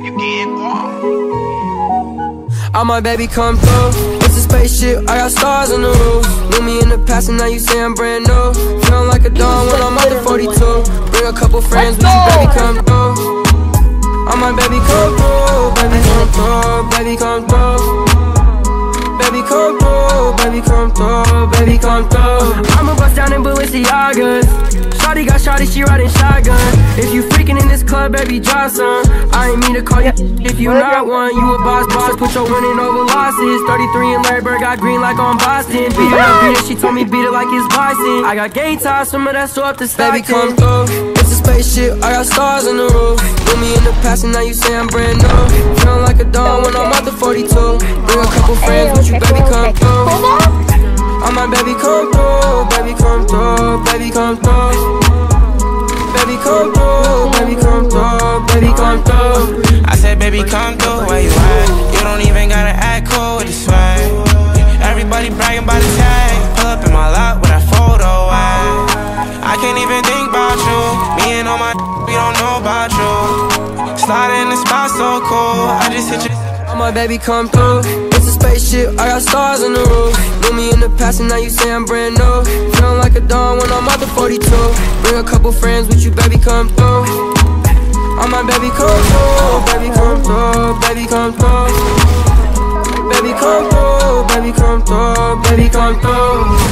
you getting gone. All my baby come through. It's a spaceship, I got stars on the roof. Knew me in the past and now you say I'm brand new. Feeling like a dawn when I'm out the 42. Bring a couple friends with you, baby, come through. All my baby come through, baby come through, baby come through. Baby come through, baby come through, baby come through. I'ma bust down in Balenciagas. Shawty got shawty, she riding shotgun. If you freaking in this club, baby, drop some. I ain't mean to call you if you not one. You a boss, put your winning over losses. 33 and Larry Bird got green like on Boston. Beat it up, beat it, she told me beat it like it's Boston. I got game ties, some of that so up to Stockton. Baby come through, it's a spaceship, I got stars on the roof. Knew me in the past and now you say I'm brand new. Feeling like a dawn when I'm out the 42. Bring a couple friends with you, baby, come through. All my baby come through, baby come through, baby come through. Baby come through, baby come through, baby come through. I said baby come through, where you at? You don't even gotta act cool with the swag. Everybody bragging about the tag. Pull up in my lot with that photo at. I can't even think about you. Me and all my we don't know about you. Slide in the spot so cool, I just hit you. All my baby come through. It's a spaceship, I got stars on the roof. Knew me in the past and now you say I'm brand new. Feeling like a dawn when I'm out the 42. Bring a couple friends with you, baby, come through. All my baby come through, baby come through, baby come through. Baby come through, baby come through, baby come through.